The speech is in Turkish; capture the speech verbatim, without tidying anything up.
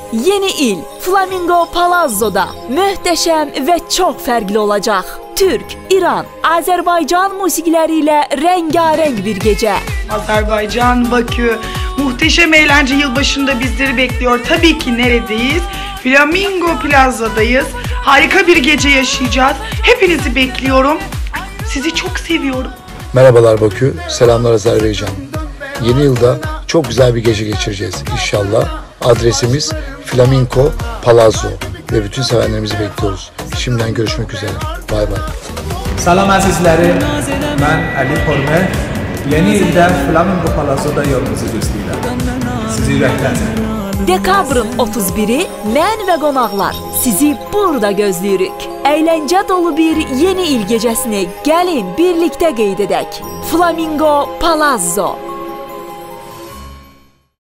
Yeni il Flamingo Palazzo'da möhtəşəm və çox fərqli olacaq. Türk, İran, Azərbaycan musiqiləri ilə rengarenk bir gece. Azerbaycan, Bakü, muhteşem eğlence yılbaşında bizleri bekliyor. Tabii ki neredeyiz? Flamingo Plaza'dayız. Harika bir gece yaşayacağız. Hepinizi bekliyorum. Sizi çok seviyorum. Merhabalar Bakü, selamlar Azerbaycan. Yeni yılda çok güzel bir gece geçireceğiz inşallah. Adresimiz Flamingo Palazzo ve bütün sevenlerimizi bekliyoruz. Şimdiden görüşmek üzere. Bay bay. Salam əzizlərim, mən Ali Xormer. Yeni ildə Flamingo Palazzo'da yolunuzu gözləyirəm. Sizi ürəkdən. Dekabrın otuz biri mən və qonaqlar sizi burada gözləyirik. Əyləncə dolu bir yeni il gecəsini gəlin birlikdə qeyd edək. Flamingo Palazzo.